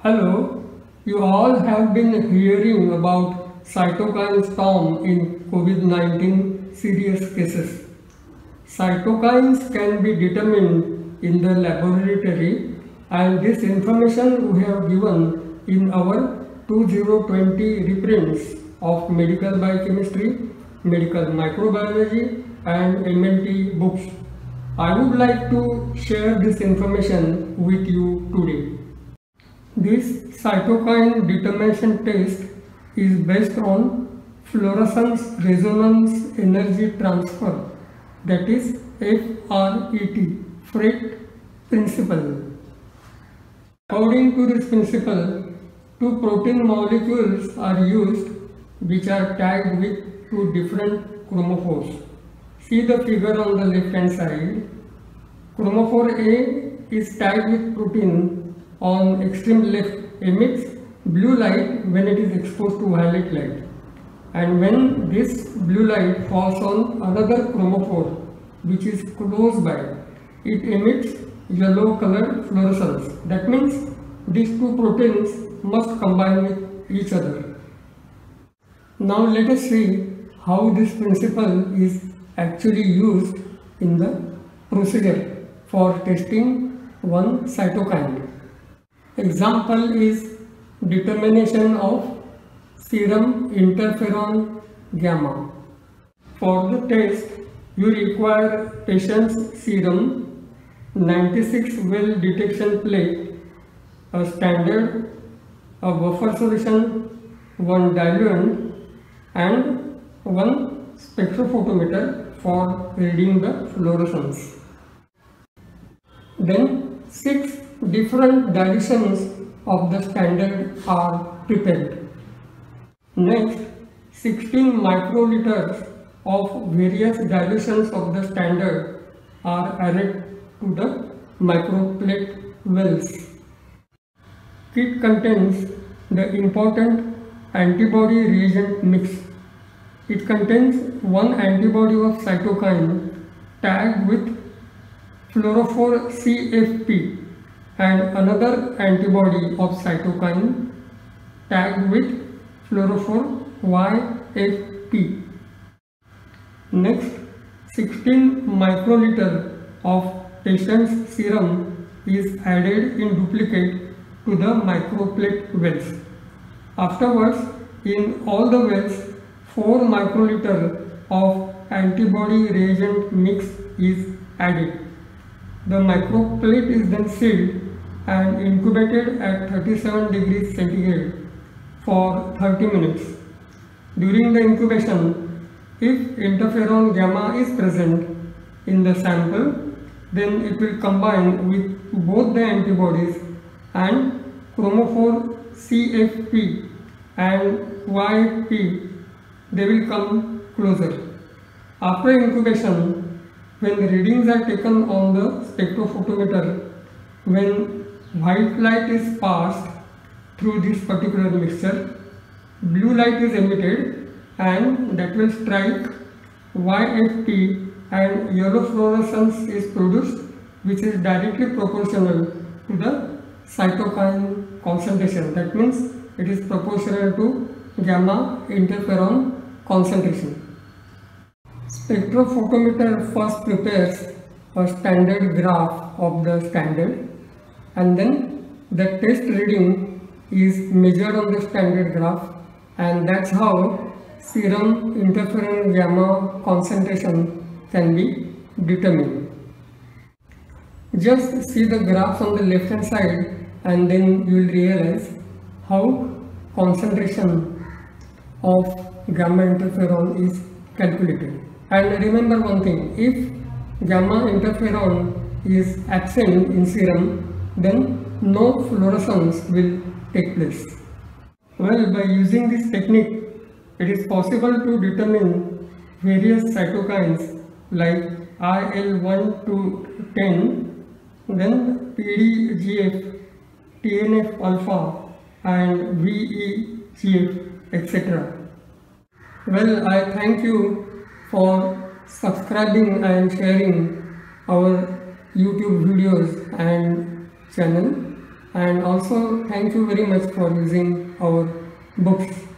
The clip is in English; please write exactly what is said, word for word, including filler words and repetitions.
Hello, you all have been hearing about cytokine storm in COVID nineteen serious cases. Cytokines can be determined in the laboratory, and this information we have given in our two thousand twenty reprints of Medical Biochemistry, Medical Microbiology and M L T books. I would like to share this information with you today. This cytokine determination test is based on fluorescence resonance energy transfer, that is F R E T, FRET principle. According to this principle, two protein molecules are used which are tagged with two different chromophores. See the figure on the left hand side. Chromophore A is tagged with protein on extreme left, emits blue light when it is exposed to violet light, and when this blue light falls on another chromophore which is close by, it emits yellow colored fluorescence. That means these two proteins must combine with each other. Now let us see how this principle is actually used in the procedure for testing one cytokine. Example is determination of serum interferon gamma. For the test, you require patient's serum, ninety-six well detection plate, a standard, a buffer solution, one diluent and one spectrophotometer for reading the fluorescence. Then six different dilutions of the standard are prepared. Next, sixteen microliters of various dilutions of the standard are added to the microplate wells. Kit contains the important antibody reagent mix. It contains one antibody of cytokine tagged with fluorophore C F P and another antibody of cytokine tagged with fluorophore Y F P. Next, sixteen microliter of patient's serum is added in duplicate to the microplate wells. Afterwards, in all the wells, four microliter of antibody reagent mix is added. The microplate is then sealed and incubated at thirty-seven degrees centigrade for thirty minutes. During the incubation, if interferon gamma is present in the sample, then it will combine with both the antibodies and chromophore C F P and Y F P, they will come closer. After incubation, when the readings are taken on the spectrophotometer, when white light is passed through this particular mixture, blue light is emitted and that will strike Y F P and yellow fluorescence is produced, which is directly proportional to the cytokine concentration. That means it is proportional to gamma interferon concentration. Spectrophotometer first prepares a standard graph of the standard, and then the test reading is measured on the standard graph, and that's how serum interferon gamma concentration can be determined. Just see the graphs on the left hand side and then you will realize how concentration of gamma interferon is calculated. And remember one thing, if gamma interferon is absent in serum, then no fluorescence will take place. Well, by using this technique, it is possible to determine various cytokines like I L one to ten, then P D G F, T N F alpha and V E G F, et cetera. Well, I thank you for subscribing and sharing our YouTube videos and channel, and also thank you very much for using our books.